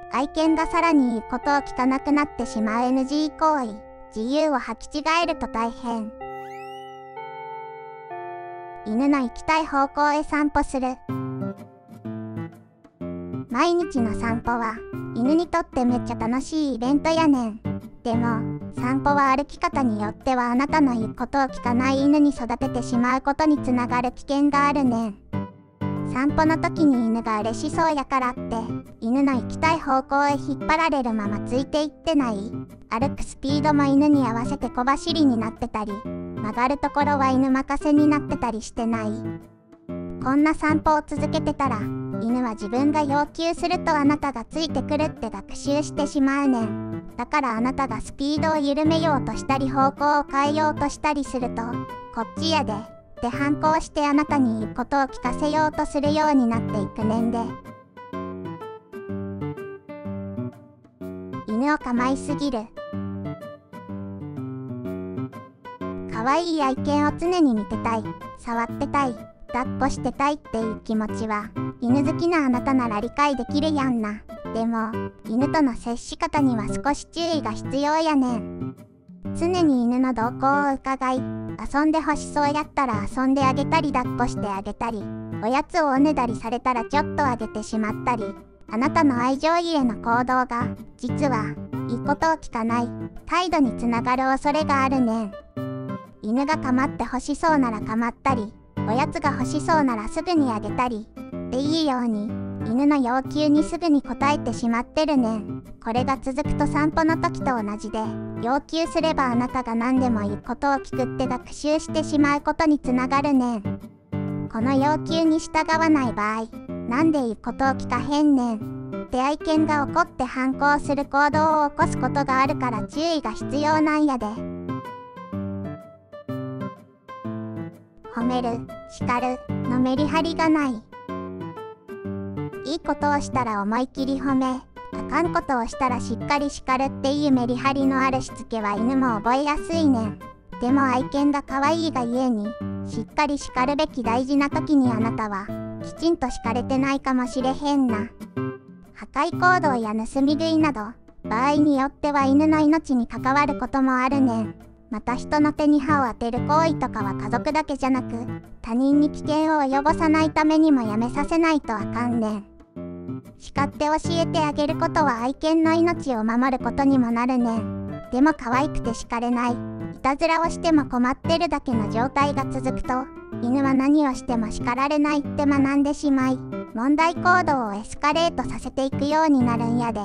愛犬がさらに言うことを聞かなくなってしまう NG 行為。自由を履き違えると大変。犬の行きたい方向へ散歩する。毎日の散歩は犬にとってめっちゃ楽しいイベントやねん。でも散歩は歩き方によってはあなたの言うことを聞かない犬に育ててしまうことにつながる危険があるねん。散歩の時に犬が嬉しそうやからって犬の行きたい方向へ引っ張られるままついていってない？歩くスピードも犬に合わせて小走りになってたり、曲がるところは犬任せになってたりしてない？こんな散歩を続けてたら犬は自分が要求するとあなたがついてくるって学習してしまうねん。だからあなたがスピードを緩めようとしたり方向を変えようとしたりすると、こっちやでって反抗してあなたに言うことを聞かせようとするようになっていくねんで。犬を構いすぎる。可愛い愛犬を常に見てたい、触ってたい、抱っこしてたいっていう気持ちは犬好きなあなたなら理解できるやんな。でも犬との接し方には少し注意が必要やねん。常に犬の動向を伺い、遊んで欲しそうやったら遊んであげたり抱っこしてあげたり、おやつをおねだりされたらちょっとあげてしまったり、あなたの愛情ゆえの行動が実は言うことを聞かない態度につながる恐れがあるねん。犬が構って欲しそうなら構ったり、おやつが欲しそうならすぐにあげたりっていうように犬の要求にすぐに応えてしまってるねん。これが続くと散歩の時と同じで、要求すればあなたが何でも言うことを聞くって学習してしまうことにつながるねん。この要求に従わない場合、なんで言うことを聞かへんねんって愛犬が怒って反抗する行動を起こすことがあるから注意が必要なんやで。褒める、叱るのメリハリがない。いいことをしたら思い切り褒め、あかんことをしたらしっかり叱るっていうメリハリのあるしつけは犬も覚えやすいねん。でも愛犬が可愛いがゆえに、しっかり叱るべき大事な時にあなたはきちんと叱れてないかもしれへんな。破壊行動や盗み食いなど、場合によっては犬の命に関わることもあるねん。また人の手に歯を当てる行為とかは家族だけじゃなく、他人に危険を及ぼさないためにもやめさせないとあかんねん。叱って教えてあげることは愛犬の命を守ることにもなるねん。でも可愛くて叱れない、いたずらをしても困ってるだけの状態が続くと、犬は何をしても叱られないって学んでしまい、問題行動をエスカレートさせていくようになるんやで。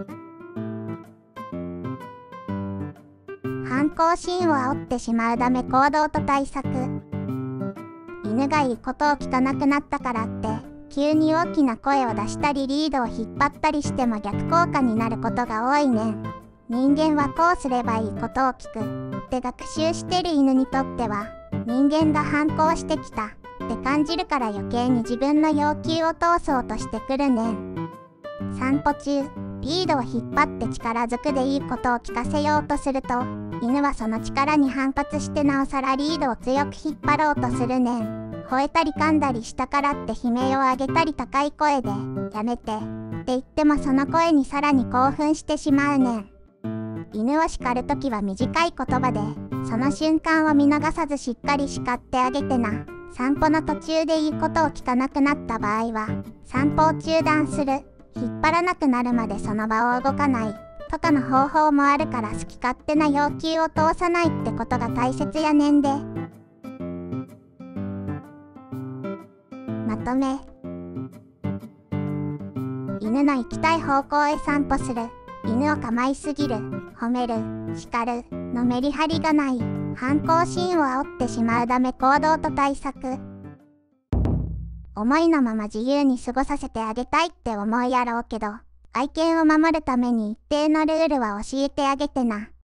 反抗心を煽ってしまうダメ行動と対策。犬が言うことを聞かなくなったからって急に大きな声を出したりリードを引っ張ったりしても逆効果になることが多いねん。人間はこうすればいいことを聞くって学習してる犬にとっては、人間が反抗してきたって感じるから余計に自分の要求を通そうとしてくるねん。散歩中リードを引っ張って力ずくでいいことを聞かせようとすると、犬はその力に反発してなおさらリードを強く引っ張ろうとするねん。吠えたり噛んだりしたからって悲鳴を上げたり高い声で「やめて」って言ってもその声にさらに興奮してしまうねん。犬を叱るときは短い言葉でその瞬間を見逃さずしっかり叱ってあげてな。散歩の途中で言うことを聞かなくなった場合は散歩を中断する、引っ張らなくなるまでその場を動かないとかの方法もあるから、好き勝手な要求を通さないってことが大切やねんで。まとめ。犬の行きたい方向へ散歩する、犬を構いすぎる、褒める、叱るのメリハリがない、反抗心を煽ってしまうダメ行動と対策。思いのまま自由に過ごさせてあげたいって思うやろうけど、愛犬を守るために一定のルールは教えてあげてな。